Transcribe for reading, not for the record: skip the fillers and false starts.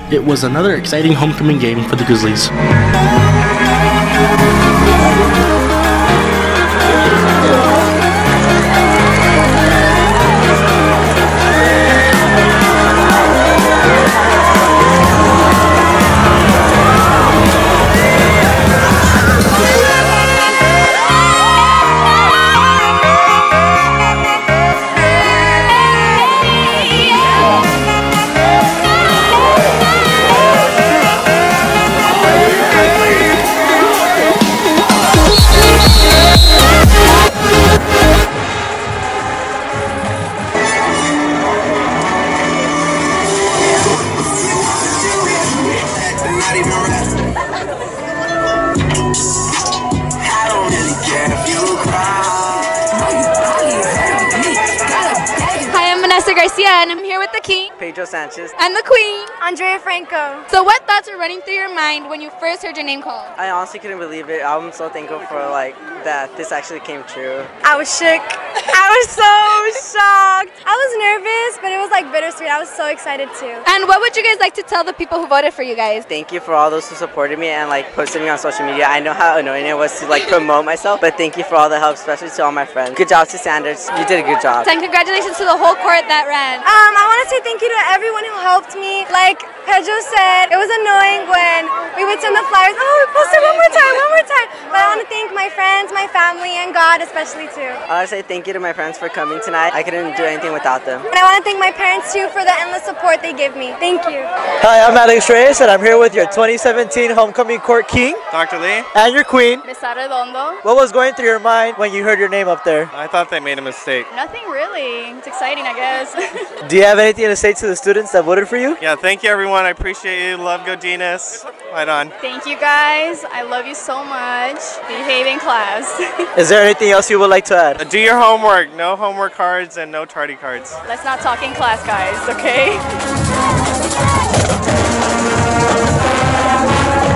It was another exciting homecoming game for the Grizzlies. Garcia, and I'm here with the king, Pedro Sanchez, and the queen, Andrea Franco. So what thoughts were running through your mind when you first heard your name called? I honestly couldn't believe it. I'm so thankful for that this actually came true. I was shook. I was so shocked. I was nervous, but it was bittersweet. I was so excited too. And what would you guys like to tell the people who voted for you guys? Thank you for all those who supported me and posted me on social media. I know how annoying it was to promote myself, but thank you for all the help, especially to all my friends. Good job to Sanders. You did a good job. And congratulations to the whole court that ran. I want to say thank you to everyone who helped me. Like Pedro said, it was annoying when we would send the flyers. Oh, we posted one more time. But I want to thank my friends, my family, and God especially too. I want to say thank you to my friends for coming tonight. I couldn't do anything without them. And I want to thank my parents too for the endless support they give me. Thank you. Hi, I'm Alex Reyes, and I'm here with your 2017 Homecoming Court King, Dr. Lee, and your queen, Miss Arredondo. What was going through your mind when you heard your name up there? I thought they made a mistake. Nothing really. It's exciting, I guess. Do you have anything to say to the students that voted for you? Yeah, thank you everyone. I appreciate you. Love Godinez. Right on. Thank you guys. I love you so much. Behave in class. Is there anything else you would like to add? Do your homework. No homework cards and no tardy cards. Let's not talk in class, guys, okay?